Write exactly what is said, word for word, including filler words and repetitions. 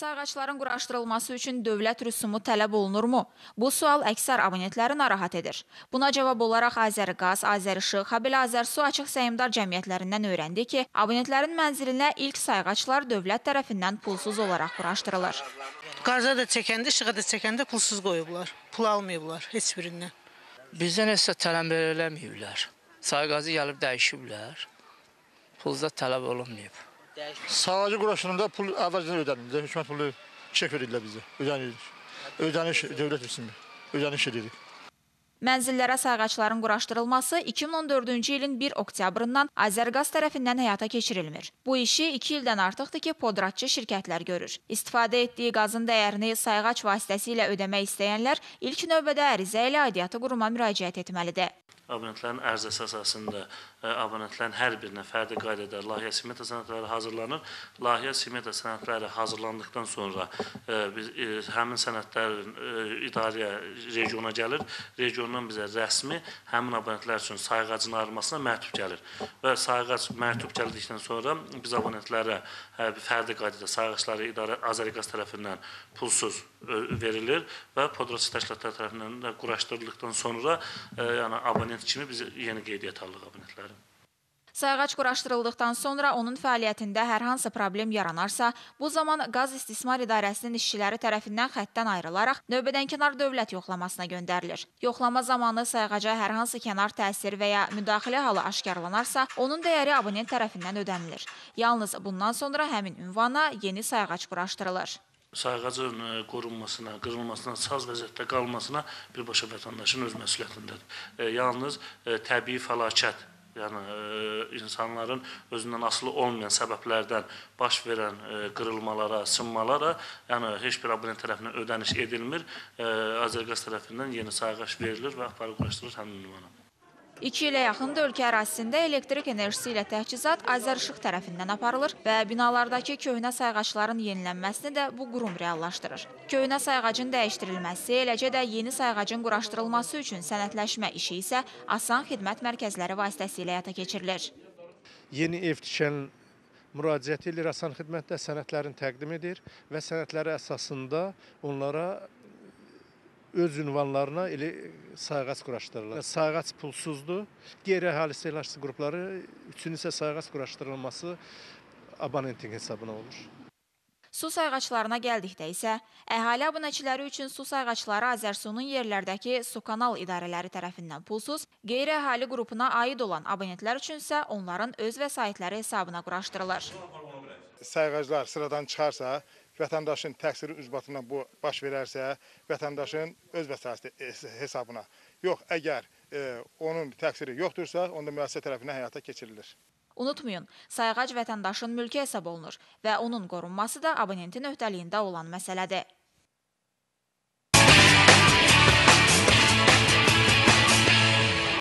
Sayğacların quraşdırılması üçün dövlət rüsumu tələb olunurmu? Bu sual əksər abonentləri narahat edir. Buna cavab olaraq Azəriqaz, Azərişıq, habelə Azərsu açıq səhmdar cəmiyyətlərindən öyrəndi ki, abonentlərin mənzilinə ilk sayğaclar dövlət tərəfindən pulsuz olaraq quraşdırılır. Qaza da çəkəndə, işığa da çəkəndə pulsuz qoyublar. Pul almayıblar heç birindən. Bizdən heç tələb eləməyiblər. Sayğacı gəlib dəyişiblər. Pulda tələb olunmayıb. Sayğacı quraşdırılanda pul əvvəlcədən ödənildi. Hökumət pulu çek verirlər bizə. Ödənilir. Ödəniş dövlət rüsumu. Ödəniş edirik. Mənzillərə sayğacların quraşdırılması iki min on dördüncü ilin bir oktyabrından Azərqaz tərəfindən həyata keçirilmir. Bu işi iki ildən artıqdır ki, podratçı şirkətlər görür. İstifadə etdiyi qazın dəyərini sayğac vasitəsilə ödəmək istəyənlər ilk növbədə ərizə ilə aidiyyatı quruma müraciət etməlidir. Abonentlərin ərizəsi əsasında abonentlərin hər birinə fərdi qaydada layihə smeta sənədləri hazırlanır. Layihə smeta sənədləri hazırlandıqdan sonra biz həmin sənədlərin idarəyə, regiona gəlir. Regiondan bizə rəsmi həmin abonentlər üçün sayğacın ayrılmasına məktub gəlir. Və sayğac məktub gəldikdən sonra biz abonentlərə fərdi qaydada sayğacları idarə Azəriqaz tərəfindən pulsuz verilir və podratçı təşkilatlar tərəfindən də quraşdırıldıqdan sonra yəni abonent kimi biz yeni qeydiyyat alırıq abonentlərin. Sayğac quraşdırıldıqdan sonra onun fəaliyyətində hər hansı problem yaranarsa, bu zaman Qaz İstismar İdarəsinin işçiləri tərəfindən xəttdən ayrılaraq növbədənkənar dövlət yoxlamasına göndərilir. Yoxlama zamanı sayğaca hər hansı kənar təsir və ya müdaxilə halı aşkarlanarsa, onun dəyəri abonent tərəfindən ödənilir. Yalnız bundan sonra həmin ünvana yeni sayğac quraşdırılır. Sayğacın qorunmasına, qırılmasına, saz vəziyyətdə qalmasına birbaşa vətəndaşın öz məsuliyyətindədir. Yalnız təbii fəlakət, yəni insanların özündən asılı olmayan səbəblərdən baş verən qırılmalara, sınmalara, yəni heç bir abonent tərəfindən ödəniş edilmir. Azərqaz tərəfindən yeni sayğac verilir və aparıb quraşdırılır həmin ünvana. İki ilə yaxındır ölkə ərazisində elektrik enerjisi ilə təchizat Azərişıq tərəfindən aparılır və binalardakı köhnə sayğacların yenilənməsini də bu qurum reallaşdırır. Köhnə sayğacın dəyişdirilməsi, eləcə də yeni sayğacın quraşdırılması üçün sənədləşmə işi isə Asan Xidmət Mərkəzləri vasitəsilə həyata keçirilir. Yeni ev tikən müraciət edir Asan Xidmətdə, sənədlərini təqdim edir və sənədləri əsasında onlara öz ünvanlarına elə sayğac quraşdırılır. Sayğac pulsuzdur. Qeyri-əhali istehlakçı qrupları üçün isə sayğac quraşdırılması abonentin hesabına olur. Su sayğaclarına gəldikdə isə, əhali abunəçiləri üçün su sayğacları Azərsunun yerlərdəki su kanal idarələri tərəfindən pulsuz, qeyri-əhali qrupuna aid olan abonentlər üçünsə onların öz vəsaitləri hesabına quraşdırılır. Sayğaclar sıradan çıxarsa, vətəndaşın təqsiri ucbatından bu baş verərsə, vətəndaşın öz vəsaiti hesabına. Yox, əgər e, onun təqsiri yoxdursa, onda müəssisə tərəfindən həyata keçirilir. Unutmayın, sayğac vətəndaşın mülki hesab olunur və onun qorunması da abonentin öhdəliyində olan məsələdir.